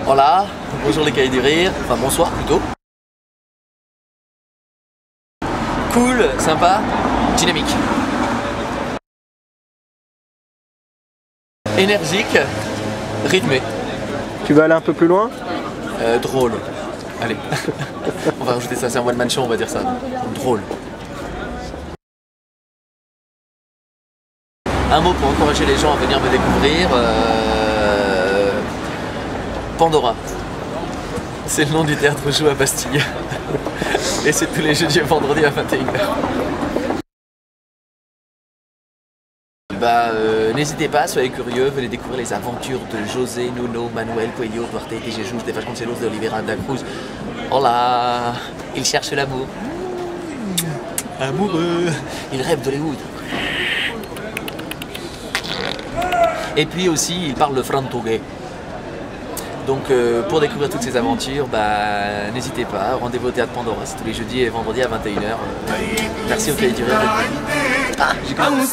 Hola, bonjour les cahiers du rire, enfin bonsoir plutôt. Cool, sympa, dynamique. Énergique, rythmé. Tu veux aller un peu plus loin? Drôle. Allez, on va rajouter ça, c'est un one man show, on va dire ça. Drôle. Un mot pour encourager les gens à venir me découvrir. Pandora. C'est le nom du théâtre où je joue à Bastille. Et c'est tous les jeudis et vendredis à 21h. N'hésitez pas, soyez curieux, venez découvrir les aventures de José, Nuno, Manuel, Coelho, Duarte, Jesus, de Vasconcelos, de Oliveira, da Cruz. Hola, il cherche l'amour. Amoureux. Il rêve d'Hollywood. Et puis aussi, il parle le frantoguais. Donc pour découvrir toutes ces aventures, n'hésitez pas, rendez-vous au théâtre Pandora, c'est tous les jeudis et vendredis à 21h. Merci au cahier du rire. Ah, j'ai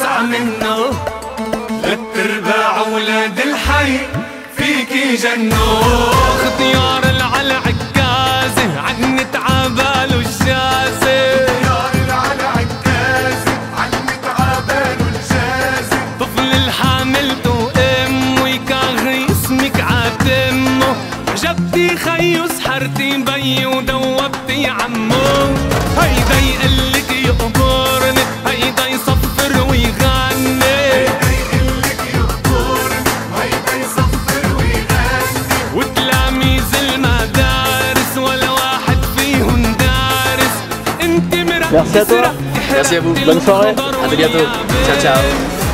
جبتي خيو سحرتي بي ودوبتي عمو هيدا يقلك يقبرني هيدا يصفر ويغني هيدا يقلك يقبرني هيدا يصفر ويغني وتلاميذ المدارس ولا واحد فيهم دارس انت مركز. Merci à toi. Merci à vous. Bonne soirée. À bientôt. Ciao ciao.